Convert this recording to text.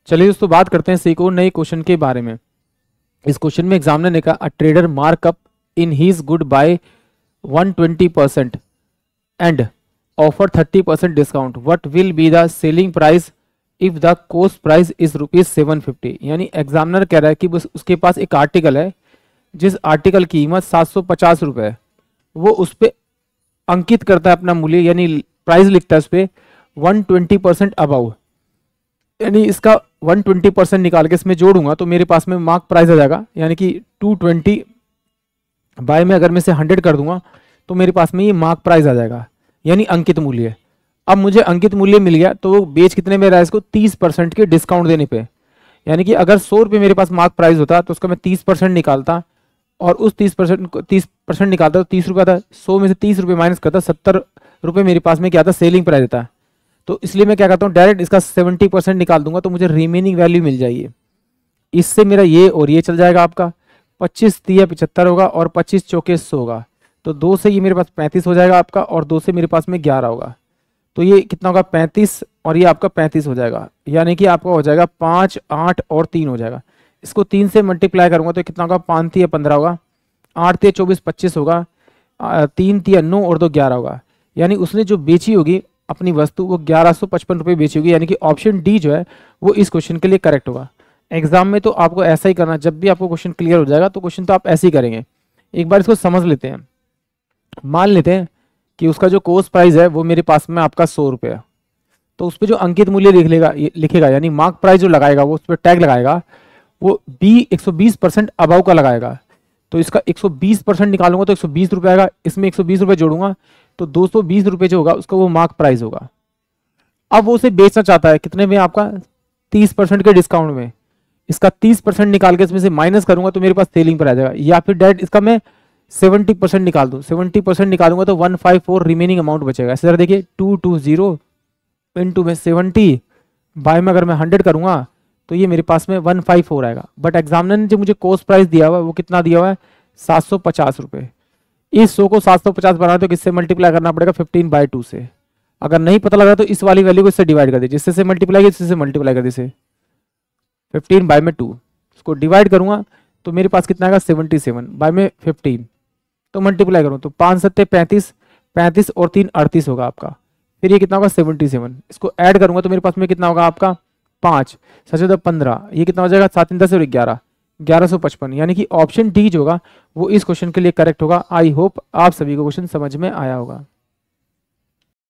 चलिए दोस्तों बात करते हैं एक और नए क्वेश्चन के बारे में। इस क्वेश्चन में एग्जामिनर ने कहा a trader markup in his goods by 120% and offer 30% discount, what will be the selling price if the cost price is ₹750। यानी एग्जामिनर कह रहा है कि बस उसके पास एक आर्टिकल है, जिस आर्टिकल की कीमत 750 रुपये है, वो उस पर अंकित करता है अपना मूल्य, यानी प्राइस लिखता है उस पर 120% अबाउ। यानी इसका 120% निकाल के इसमें जोड़ूंगा तो मेरे पास में मार्क प्राइस आ जाएगा, यानी कि 220 बाय में अगर मैं इसे 100 कर दूंगा तो मेरे पास में ये मार्क प्राइस आ जाएगा, यानी अंकित मूल्य। अब मुझे अंकित मूल्य मिल गया तो वो बेच कितने में रहा है इसको, 30% के डिस्काउंट देने पे। यानी कि अगर 100 रुपये मेरे पास मार्क प्राइस होता तो उसका मैं 30% निकालता और उस 30% निकालता तो 30 रुपये आता। 100 में से 30 रुपये माइनस करता, 70 रुपये मेरे पास में क्या आता, सेलिंग प्राइस आता। तो इसलिए मैं क्या करता हूँ, डायरेक्ट इसका 70% निकाल दूंगा तो मुझे रिमेनिंग वैल्यू मिल जाएगी। इससे मेरा ये और ये चल जाएगा, आपका 25 3 75 होगा और 25 चौके 100 होगा। तो 2 से ये मेरे पास 35 हो जाएगा आपका, और 2 से मेरे पास में 11 होगा। तो ये कितना होगा, 35, और ये आपका 35 हो जाएगा। यानी कि आपका हो जाएगा 5 8 और 3 हो जाएगा। इसको 3 से मल्टीप्लाई करूंगा तो कितना होगा, 5 3 15 होगा, 8 3 24 25 होगा, 3 3 9 और 2 11 होगा। यानी उसने जो बेची होगी अपनी वस्तु वो 1155 रुपये बेची होगी। यानी कि ऑप्शन डी जो है वो इस क्वेश्चन के लिए करेक्ट होगा। एग्जाम में तो आपको ऐसा ही करना, जब भी आपको क्वेश्चन क्लियर हो जाएगा तो क्वेश्चन तो आप ऐसे ही करेंगे। एक बार इसको समझ लेते हैं। मान लेते हैं कि उसका जो कोस्ट प्राइस है वो मेरे पास में आपका 100 रुपये है, तो उस पर जो अंकित मूल्य लिखेगा यानी मार्क प्राइस जो लगाएगा वो उस पर टैग लगाएगा, वो 120% अबाव का लगाएगा। तो इसका 120% निकालूंगा तो 120 रुपये आएगा, इसमें 120 रुपये जोड़ूंगा तो 220 रुपये जो होगा उसका वो मार्क प्राइस होगा। अब वो उसे बेचना चाहता है कितने में, आपका 30% के डिस्काउंट में। इसका 30% निकाल के इसमें से माइनस करूंगा तो मेरे पास सेलिंग पर आ जाएगा, या फिर डायरेक्ट इसका मैं 70% निकाल दूं। 70% निकालूंगा तो 154 रिमेनिंग अमाउंट बचेगा। इसी तरह देखिए 220 इंटू में 70 बाय में अगर मैं 100 करूंगा तो ये मेरे पास में 154 आएगा। बट एग्जामिनर ने जो मुझे कॉस्ट प्राइस दिया हुआ है वो कितना दिया हुआ है, 750 रुपये। इस 100 को 750 बनाना तो किससे मल्टीप्लाई करना पड़ेगा, 15/2 से। अगर नहीं पता लगा तो इस वाली वैल्यू को इससे डिवाइड कर दे, जिससे से मल्टीप्लाई इससे से मल्टीप्लाई कर दे, इसे 15/2 इसको डिवाइड करूंगा तो मेरे पास कितना आएगा, 77 बाय में 15 तो मल्टीप्लाई करूँ तो 5 7 35, 35 और 3 38 होगा आपका। फिर ये कितना होगा, 77। इसको ऐड करूंगा तो मेरे पास में कितना होगा आपका, 5 7 15, ये कितना हो जाएगा, 7 10 और 11 1155। यानी कि ऑप्शन डी जो होगा वो इस क्वेश्चन के लिए करेक्ट होगा। आई होप आप सभी को क्वेश्चन समझ में आया होगा।